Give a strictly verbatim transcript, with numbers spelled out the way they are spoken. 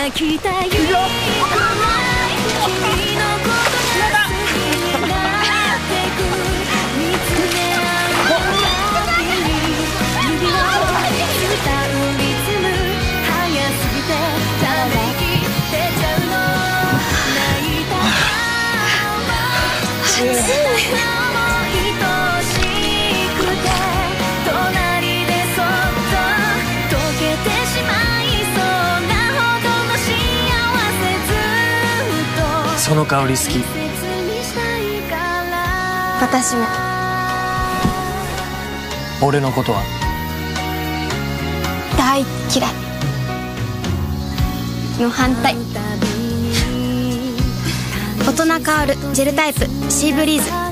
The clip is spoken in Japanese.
泣きたい君のことが好きになってく見つめ合うたびに指を伝うリズム早すぎてため息出ちゃうの泣いた顔も切ない愛しくて隣でそっと溶けてしまいそうなほどの幸せずっとその香り好き。 私も。 俺のことは大嫌いの反対。大人香るジェルタイプシーブリーズ。